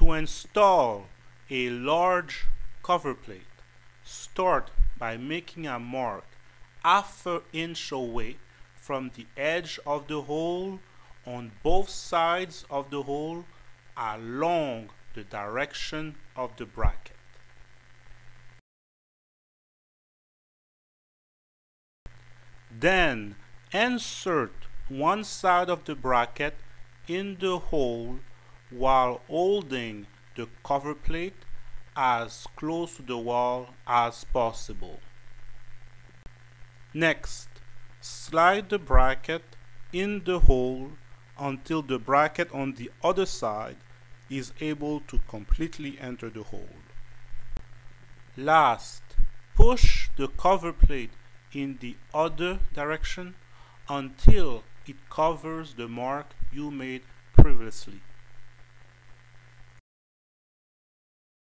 To install a large cover plate, start by making a mark ½ inch away from the edge of the hole on both sides of the hole along the direction of the bracket. Then insert one side of the bracket in the hole while holding the cover plate as close to the wall as possible. Next, slide the bracket in the hole until the bracket on the other side is able to completely enter the hole. Last, push the cover plate in the other direction until it covers the mark you made previously.